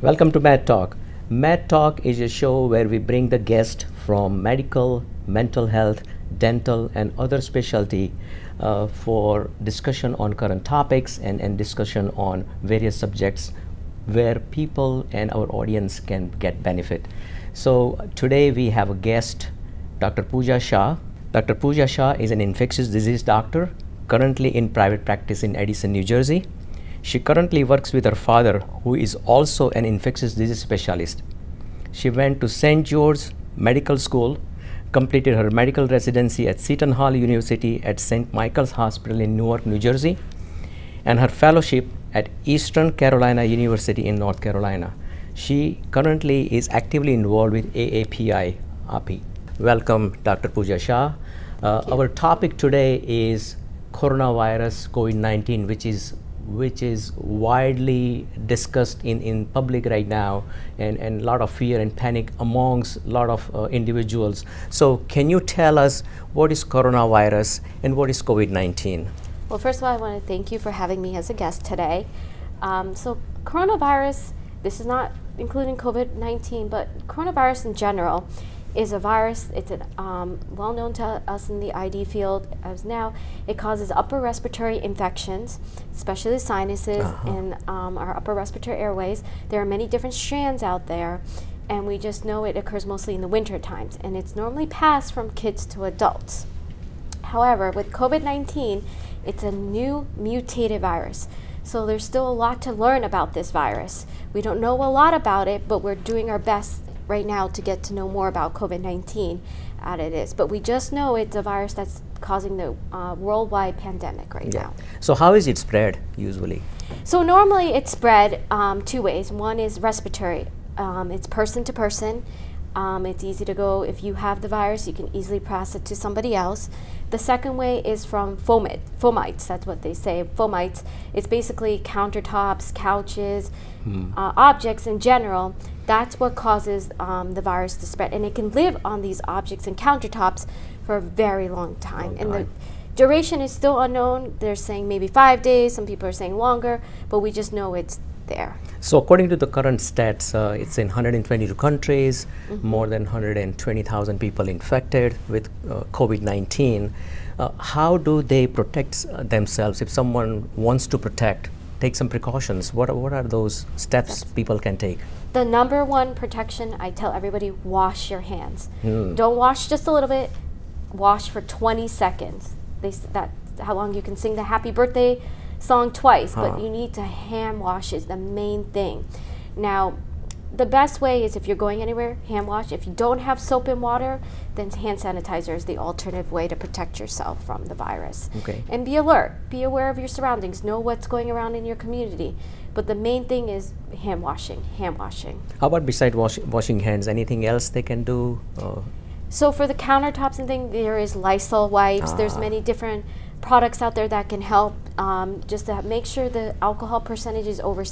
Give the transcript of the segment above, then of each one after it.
Welcome to MedTalk. MedTalk is a show where we bring the guest from medical, mental health, dental, and other specialty for discussion on current topics and discussion on various subjects where people and our audience can get benefit. So today we have a guest, Dr. Pooja Shah. Dr. Pooja Shah is an infectious disease doctor currently in private practice in Edison, New Jersey. She currently works with her father, who is also an infectious disease specialist. She went to St. George's Medical School, completed her medical residency at Seton Hall University at St. Michael's Hospital in Newark, New Jersey, and her fellowship at Eastern Carolina University in North Carolina. She currently is actively involved with AAPI, API. Welcome, Dr. Pooja Shah. Our topic today is coronavirus COVID-19, which is widely discussed in public right now, and a lot of fear and panic amongst a lot of individuals. So can you tell us what is coronavirus and what is COVID-19? Well, first of all, I want to thank you for having me as a guest today. So coronavirus, this is not including COVID-19, but coronavirus in general is a virus. It's well known to us in the ID field as now. It causes upper respiratory infections, especially sinuses and our upper respiratory airways. There are many different strands out there, and we just know it occurs mostly in the winter times, and it's normally passed from kids to adults. However, with COVID-19, it's a new mutated virus. So there's still a lot to learn about this virus. We don't know a lot about it, but we're doing our best right now to get to know more about COVID-19 as it is. But we just know it's a virus that's causing the worldwide pandemic right now. So how is it spread usually? So normally it's spread two ways. One is respiratory. It's person to person. It's easy to go. If you have the virus, you can easily pass it to somebody else. The second way is from fomites, that's what they say. Fomites, it's basically countertops, couches, objects in general. That's what causes the virus to spread. And it can live on these objects and countertops for a very long time. And the duration is still unknown. They're saying maybe 5 days, some people are saying longer, but we just know it's there. So according to the current stats, it's in 122 countries, more than 120,000 people infected with COVID-19. How do they protect themselves? If someone wants to take some precautions, what are those steps people can take? The number one protection, I tell everybody, wash your hands. Don't wash just a little bit, wash for 20 seconds. That's how long you can sing the happy birthday song twice, but you need to hand wash is the main thing. Now, the best way is if you're going anywhere, hand wash. If you don't have soap and water, then hand sanitizer is the alternative way to protect yourself from the virus. And be alert. Be aware of your surroundings. Know what's going around in your community. But the main thing is hand washing, hand washing. How about besides washing hands, anything else they can do? So for the countertops and things, there is Lysol wipes. There's many different products out there that can help just to make sure the alcohol percentage is over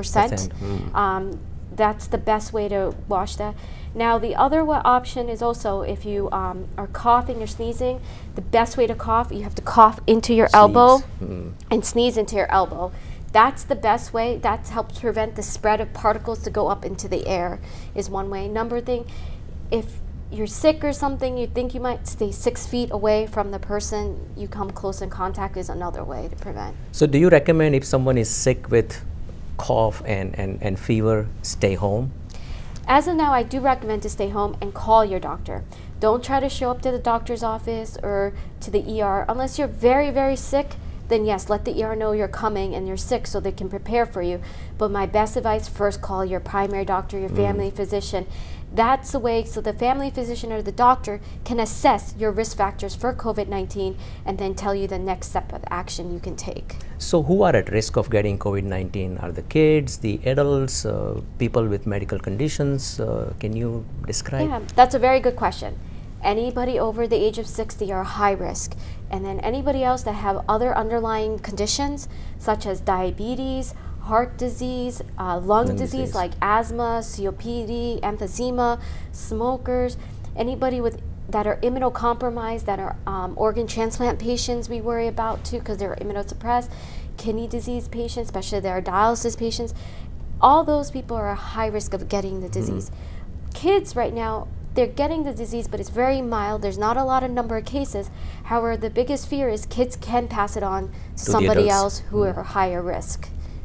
60%. That's the best way to wash that. Now the other option is also if you are coughing or sneezing, the best way to cough, you have to cough into your elbow and sneeze into your elbow. That's the best way. That helps prevent the spread of particles to go up into the air is one way. Number thing, if you're sick or something, you think you might stay 6 feet away from the person you come close in contact is another way to prevent. So do you recommend if someone is sick with cough and fever, stay home? As of now, I do recommend to stay home and call your doctor. Don't try to show up to the doctor's office or to the ER. Unless you're very, very sick, then yes, let the ER know you're coming and you're sick so they can prepare for you. But my best advice, first call your primary doctor, your family physician. That's the way so the family physician or the doctor can assess your risk factors for COVID-19 and then tell you the next step of action you can take. So who are at risk of getting COVID-19? Are the kids, the adults, people with medical conditions? Can you describe? Yeah, that's a very good question. Anybody over the age of 60 are high risk. And then anybody else that have other underlying conditions such as diabetes, heart disease, lung disease like asthma, COPD, emphysema, smokers, anybody that are immunocompromised, that are organ transplant patients we worry about too because they're immunosuppressed, kidney disease patients, especially their dialysis patients. all those people are at high risk of getting the disease. Kids right now, they're getting the disease, but it's very mild. There's not a lot of number of cases. However, the biggest fear is kids can pass it on to somebody else who are higher risk.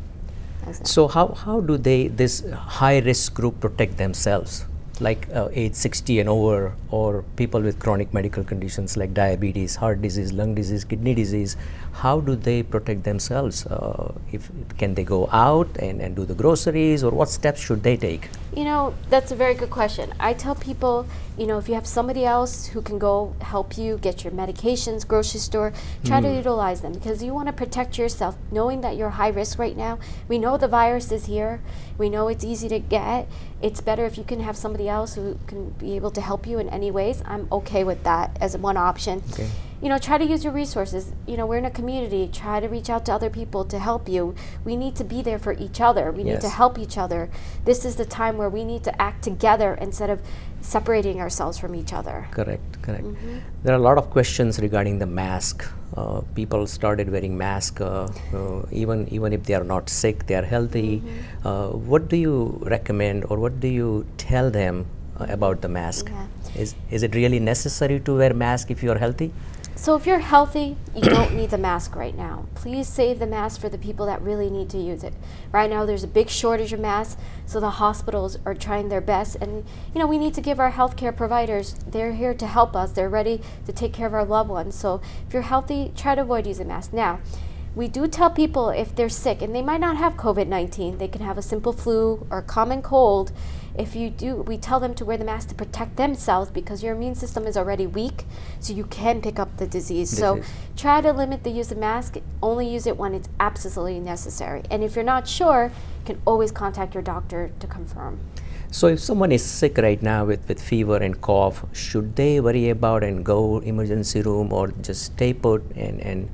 So how do this high risk group protect themselves? Like age 60 and over, or people with chronic medical conditions like diabetes, heart disease, lung disease, kidney disease, how do they protect themselves? Can they go out and do the groceries, or what steps should they take? You know, that's a very good question. I tell people, you know, if you have somebody else who can go help you get your medications, grocery store, try to utilize them, because you want to protect yourself, knowing that you're high risk right now. We know the virus is here. We know it's easy to get. It's better if you can have somebody else who can be able to help you in any ways. I'm okay with that as one option. Okay. You know, try to use your resources. You know, we're in a community. Try to reach out to other people to help you. We need to be there for each other. We need to help each other. This is the time where we need to act together instead of separating ourselves from each other. Correct, correct. There are a lot of questions regarding the mask. People started wearing masks even if they are not sick, they are healthy. What do you recommend, or what do you tell them about the mask? Is it really necessary to wear mask if you are healthy? So if you're healthy, you don't need the mask right now. Please save the mask for the people that really need to use it. Right now there's a big shortage of masks, so the hospitals are trying their best, and you know, we need to give our healthcare providers, they're here to help us, they're ready to take care of our loved ones. So if you're healthy, try to avoid using masks. Now, we do tell people if they're sick, and they might not have COVID-19, they can have a simple flu or a common cold. If you do, we tell them to wear the mask to protect themselves, because your immune system is already weak, so you can pick up the disease. So try to limit the use of mask. Only use it when it's absolutely necessary. And if you're not sure, you can always contact your doctor to confirm. So if someone is sick right now with fever and cough, should they worry about and go emergency room, or just stay put and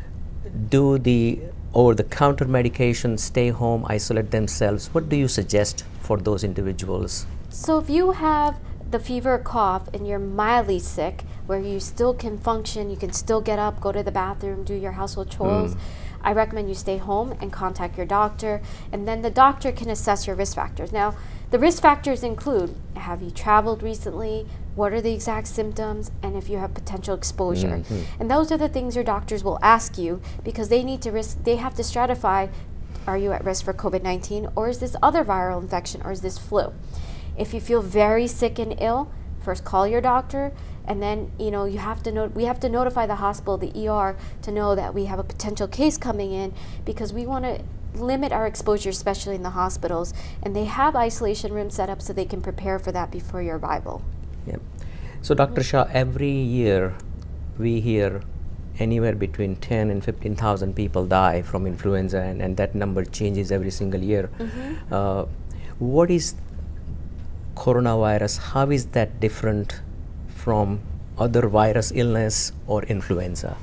do the over-the-counter medication, stay home, isolate themselves? What do you suggest for those individuals? So if you have the fever or cough and you're mildly sick, where you still can function, you can still get up, go to the bathroom, do your household chores, I recommend you stay home and contact your doctor, and then the doctor can assess your risk factors. Now, the risk factors include, have you traveled recently, what are the exact symptoms, and if you have potential exposure. And those are the things your doctors will ask you, because they need to they have to stratify, are you at risk for COVID-19, or is this other viral infection, or is this flu? If you feel very sick and ill, first call your doctor, and then you know we have to notify the hospital, the ER, to know that we have a potential case coming in, because we want to limit our exposure, especially in the hospitals, and they have isolation rooms set up so they can prepare for that before your arrival. Yeah. So Dr. Shah, every year we hear anywhere between 10 and 15,000 people die from influenza, and that number changes every single year. What is coronavirus? How is that different from other virus illness or influenza?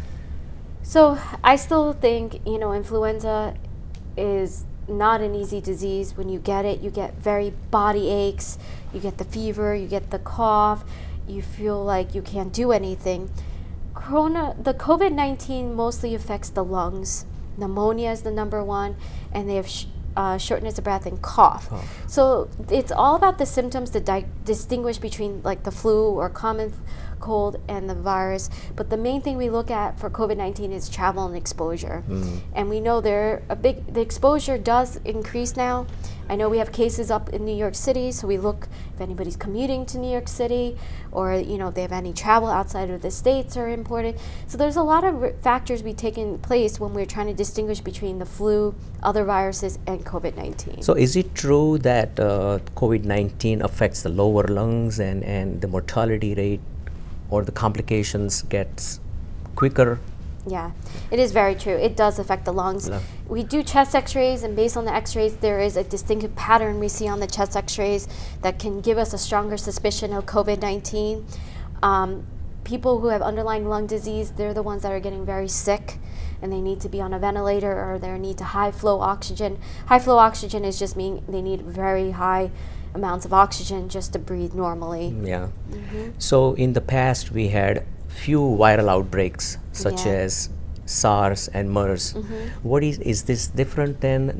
So I still think, you know, influenza is not an easy disease. When you get it, you get very body aches, you get the fever, you get the cough, you feel like you can't do anything. The COVID-19 mostly affects the lungs. Pneumonia is the #1, and they have shortness of breath and cough. So it's all about the symptoms to distinguish between like the flu or common cold and the virus. But the main thing we look at for COVID-19 is travel and exposure. And we know the exposure does increase now. I know we have cases up in New York City, so we look if anybody's commuting to New York City, or you know, if they have any travel outside of the states are important. So there's a lot of factors we take in place when we're trying to distinguish between the flu, other viruses, and COVID-19. So is it true that COVID-19 affects the lower lungs, and the mortality rate or the complications gets quicker? Yeah, it is very true. It does affect the lungs. We do chest x-rays, and based on the x-rays, there is a distinctive pattern we see on the chest x-rays that can give us a stronger suspicion of COVID-19. People who have underlying lung disease, they're the ones that are getting very sick, and they need to be on a ventilator, or they need to high flow oxygen. High flow oxygen is just meaning they need very high amounts of oxygen just to breathe normally. Yeah. So in the past we had few viral outbreaks such as SARS and MERS. What is this different than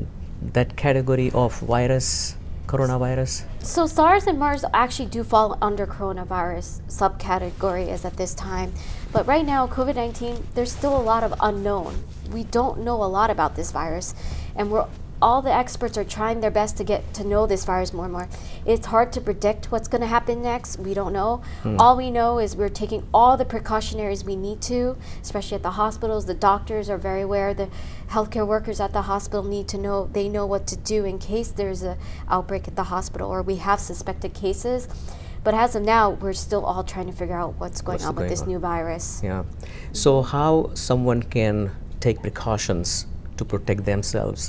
that category of virus, coronavirus? So SARS and MERS actually do fall under coronavirus subcategory as at this time. But right now, COVID-19, there's still a lot of unknown. We don't know a lot about this virus, and all the experts are trying their best to get to know this virus more and more. It's hard to predict what's going to happen next. We don't know. All we know is we're taking all the precautionaries we need to, especially at the hospitals. The doctors are very aware. The healthcare workers at the hospital need to know. They know what to do in case there's an outbreak at the hospital or we have suspected cases. But as of now, we're still all trying to figure out what's going on with this new virus. Yeah. So how someone can take precautions to protect themselves?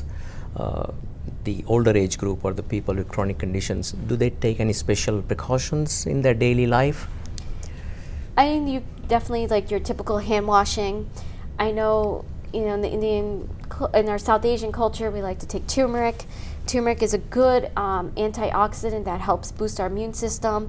The older age group or the people with chronic conditions, do they take any special precautions in their daily life? I mean, you definitely, like your typical hand washing. I know, in the in our South Asian culture, we like to take turmeric. Turmeric is a good antioxidant that helps boost our immune system.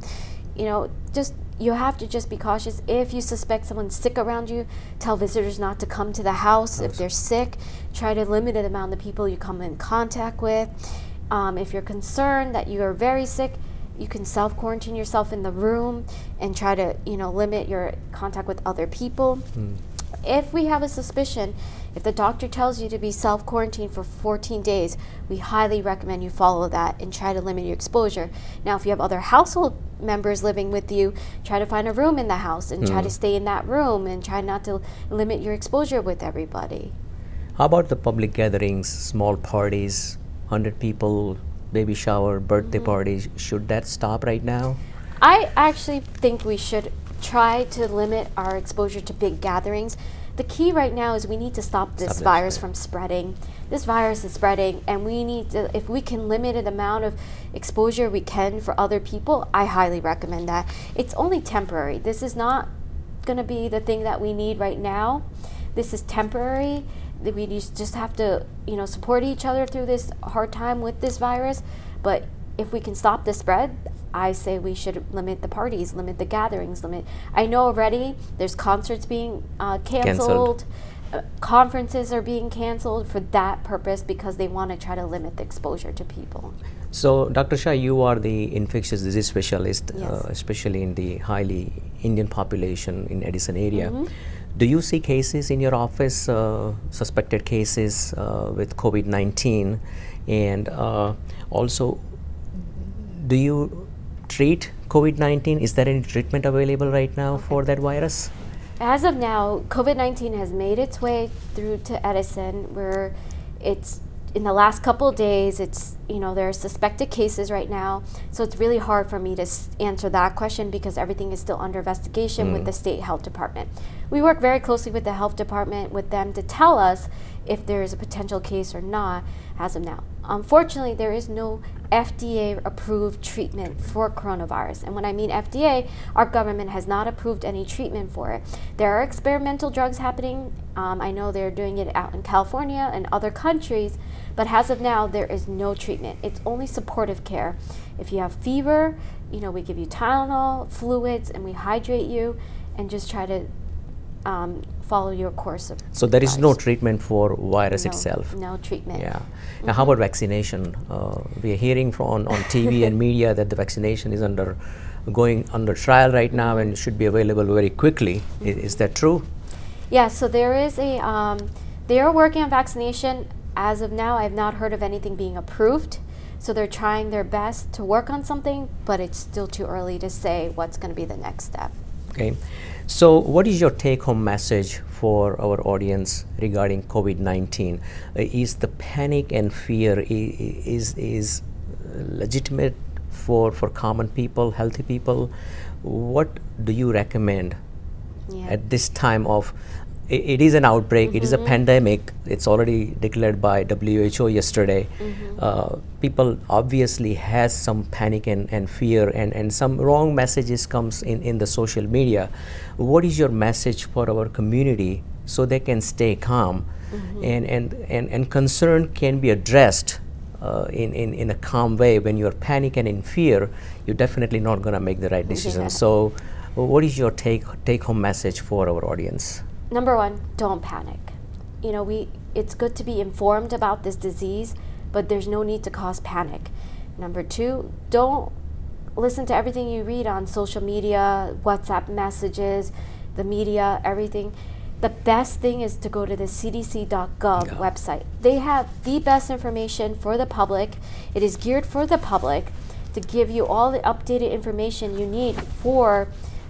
You have to just be cautious. If you suspect someone's sick around you, tell visitors not to come to the house. If they're sick, try to limit the amount of people you come in contact with. If you're concerned that you are very sick, you can self-quarantine yourself in the room and try to, limit your contact with other people. If we have a suspicion, if the doctor tells you to be self-quarantined for 14 days, we highly recommend you follow that and try to limit your exposure. Now, if you have other household members living with you, try to find a room in the house and try to stay in that room and try not to limit your exposure with everybody. How about the public gatherings, small parties, 100 people, baby shower, birthday parties? Should that stop right now? I actually think we should try to limit our exposure to big gatherings. The key right now is we need to stop this virus from spreading. This virus is spreading, and we need to, if we can limit the amount of exposure we can for other people, I highly recommend that. It's only temporary. This is not going to be the thing that we need right now. This is temporary. We just have to, support each other through this hard time with this virus. But if we can stop the spread, I say we should limit the parties, limit the gatherings, I know already there's concerts being canceled. Conferences are being canceled for that purpose because they want to try to limit the exposure to people. So, Dr. Shah, you are the infectious disease specialist, Yes. Especially in the highly Indian population in Edison area. Do you see cases in your office, suspected cases with COVID-19? And also, do you treat COVID-19? Is there any treatment available right now for that virus? As of now, COVID-19 has made its way through to Edison, where it's in the last couple of days, there are suspected cases right now. So it's really hard for me to answer that question because everything is still under investigation with the state health department. We work very closely with the health department with them to tell us if there is a potential case or not as of now. Unfortunately, there is no FDA-approved treatment for coronavirus. And when I mean FDA, our government has not approved any treatment for it. There are experimental drugs happening. I know they're doing it out in California and other countries, but as of now, there is no treatment. It's only supportive care. If you have fever, we give you Tylenol, fluids, and we hydrate you and just try to follow your course of So there is no treatment for virus itself? No treatment. Yeah. Now how about vaccination? We are hearing on TV and media that the vaccination is going under trial right now and should be available very quickly. Is that true? Yeah, so there is they are working on vaccination. As of now, I have not heard of anything being approved. So they're trying their best to work on something, but it's still too early to say what's going to be the next step. Okay. So what is your take-home message for our audience regarding COVID-19? Is the panic and fear is legitimate for common people, healthy people? What do you recommend at this time of it is an outbreak, it is a pandemic, it's already declared by WHO yesterday. People obviously has some panic and fear and some wrong messages comes in the social media. What is your message for our community so they can stay calm and concern can be addressed in a calm way? When you're panic and in fear, you're definitely not going to make the right decision. So what is your take-home message for our audience? Number one, don't panic. It's good to be informed about this disease, but there's no need to cause panic. Number two, don't listen to everything you read on social media, WhatsApp messages, the media, everything. The best thing is to go to the cdc.gov website. They have the best information for the public. It is geared for the public to give you all the updated information you need for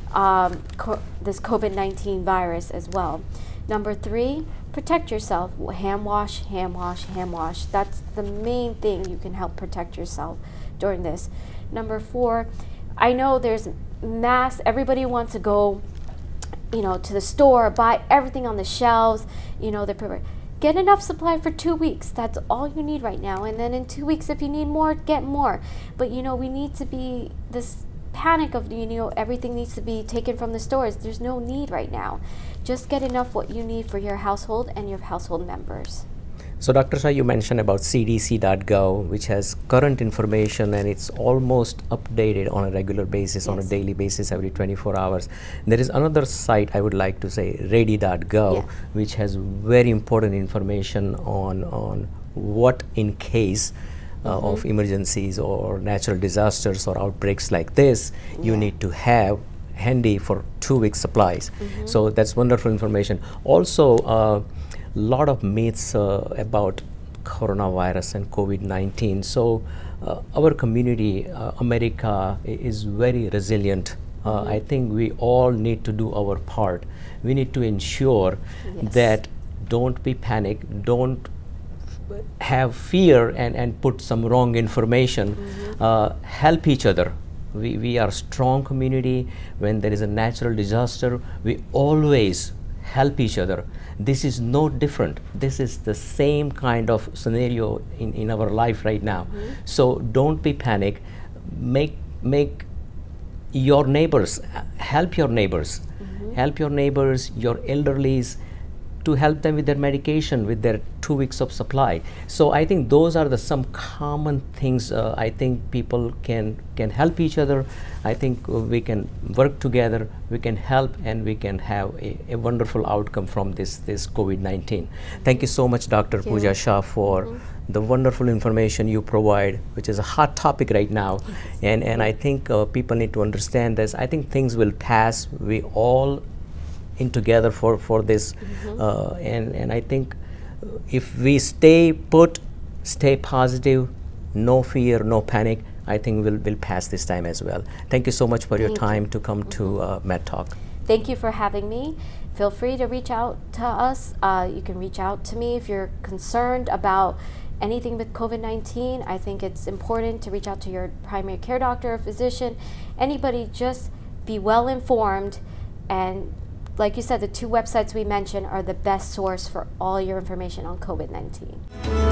this COVID-19 virus as well. Number three, protect yourself. Hand wash, hand wash, hand wash. That's the main thing you can help protect yourself during this. Number four, I know there's mass, everybody wants to go to the store, buy everything on the shelves, get enough supply for 2 weeks. That's all you need right now. And then in 2 weeks, if you need more, get more. But we need to be this panic of, everything needs to be taken from the stores. There's no need right now. Just get enough what you need for your household and your household members. So Dr. Shah, you mentioned about cdc.gov, which has current information and it's almost updated on a regular basis, on a daily basis, every 24 hours. There is another site I would like to say, ready.gov, which has very important information on what in case of emergencies or natural disasters or outbreaks like this, you need to have handy for 2 weeks supplies. So that's wonderful information. Also, lot of myths about coronavirus and COVID-19. So our community, America, is very resilient. I think we all need to do our part. We need to ensure that don't be panicked, don't have fear and put some wrong information. Help each other. We are a strong community. When there is a natural disaster, we always help each other. This is no different. This is the same kind of scenario in our life right now. So don't be panicked. Make your neighbors, help your neighbors, help your neighbors, your elderlies, to help them with their medication, with their 2 weeks of supply. So I think those are some common things. I think people can help each other. I think we can work together, we can help, and we can have a wonderful outcome from this COVID-19. Thank you so much, Dr. Pooja Shah, for the wonderful information you provide, which is a hot topic right now. And I think people need to understand this. I think things will pass. We all in together for this, and I think if we stay put, stay positive, no fear, no panic, I think we'll pass this time as well. Thank you so much for your time to come to MedTalk. Thank you for having me. Feel free to reach out to us. You can reach out to me if you're concerned about anything with COVID-19. I think it's important to reach out to your primary care doctor or physician. Anybody, just be well informed. And like you said, the 2 websites we mentioned are the best source for all your information on COVID-19.